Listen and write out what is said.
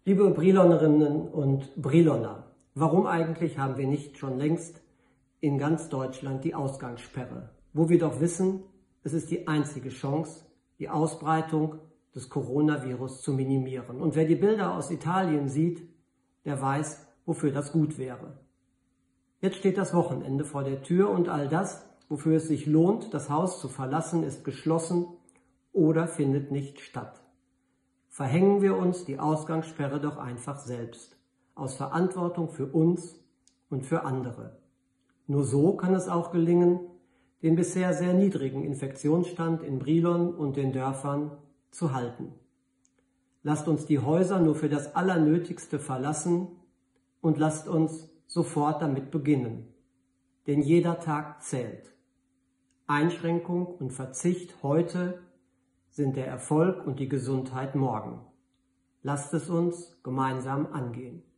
Liebe Brilonerinnen und Briloner, warum eigentlich haben wir nicht schon längst in ganz Deutschland die Ausgangssperre, wo wir doch wissen, es ist die einzige Chance, die Ausbreitung des Coronavirus zu minimieren. Und wer die Bilder aus Italien sieht, der weiß, wofür das gut wäre. Jetzt steht das Wochenende vor der Tür und all das, wofür es sich lohnt, das Haus zu verlassen, ist geschlossen oder findet nicht statt. Verhängen wir uns die Ausgangssperre doch einfach selbst, aus Verantwortung für uns und für andere. Nur so kann es auch gelingen, den bisher sehr niedrigen Infektionsstand in Brilon und den Dörfern zu halten. Lasst uns die Häuser nur für das Allernötigste verlassen und lasst uns sofort damit beginnen. Denn jeder Tag zählt. Einschränkung und Verzicht heute sind der Erfolg und die Gesundheit morgen. Lasst es uns gemeinsam angehen.